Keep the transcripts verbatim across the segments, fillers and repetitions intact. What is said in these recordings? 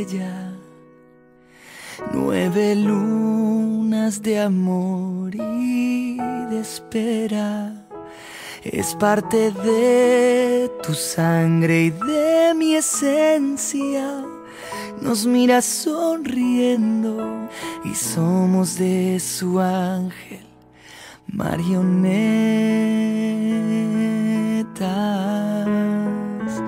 bella. Nueve lunas de amor y de espera. Es parte de tu sangre y de mi esencia. Nos mira sonriendo y somos de su ángel marionetas.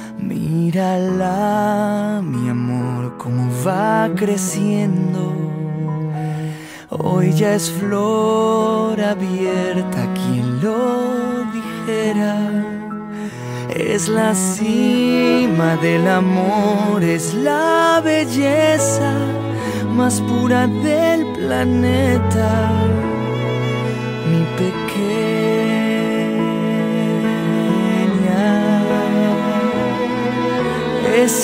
Mírala, mi amor, cómo va creciendo. Hoy ya es flor abierta, quien lo dijera. Es la cima del amor, es la belleza más pura del planeta. Mi pequeña es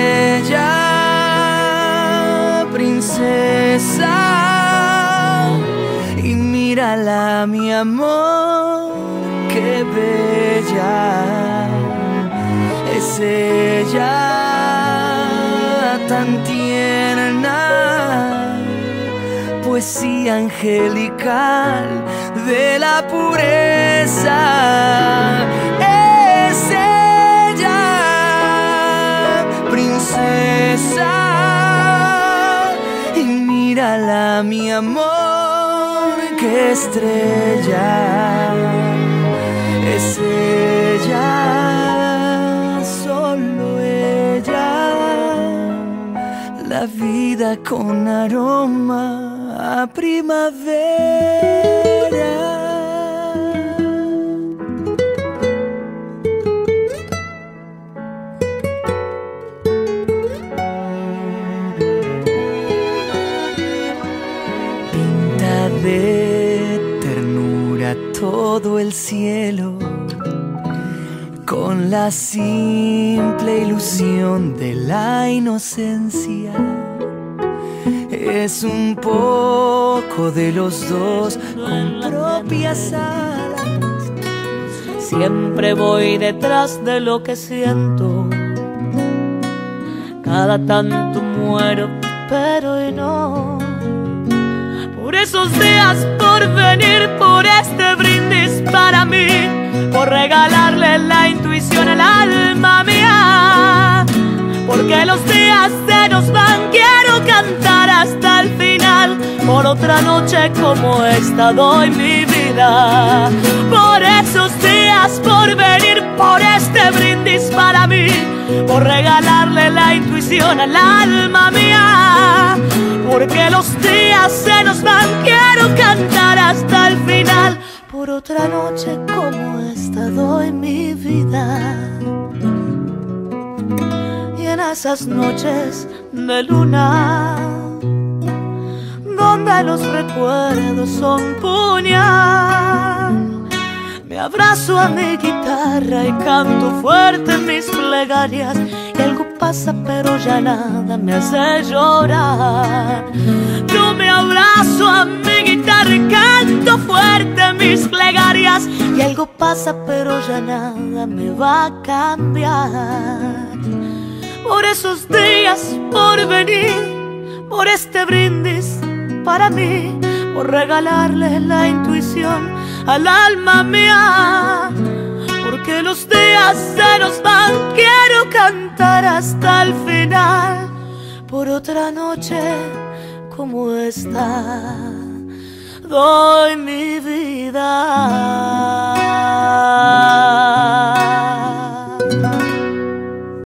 ella, princesa. Y mírala, mi amor, qué bella. Es ella, tan tierna, poesía angelical de la pureza. Es ella, princesa. Y mírala, mi amor, qué estrella. Es ella, solo ella, la vida con aroma a primavera. Pinta de ternura todo el cielo, con la simple ilusión de la inocencia. Es un poco de los dos con propias alas. Siempre voy detrás de lo que siento. Cada tanto muero, pero hoy no. Por esos días, por venir, por este brindis para mí, por regalarle la intuición al alma mía. Porque los días se nos van, quiero cantar hasta el final. Por otra noche como esta doy mi vida. Por esos días, por venir, por este brindis para mí, por regalarle la intuición al alma mía. Porque los días se nos van, quiero cantar hasta el final. Por otra noche como esta doy mi vida. Y en esas noches de luna, donde los recuerdos son puñal, me abrazo a mi guitarra y canto fuerte mis plegarias. Y algo pasa pero ya nada me hace llorar. Yo me abrazo a mi guitarra y canto fuerte mis plegarias. Y algo pasa pero ya nada me va a cambiar. Por esos días, por venir, por este brindis para mí, por regalarle la intuición al alma mía. Porque los días se nos van, quiero cantar hasta el final. Por otra noche como esta doy mi vida.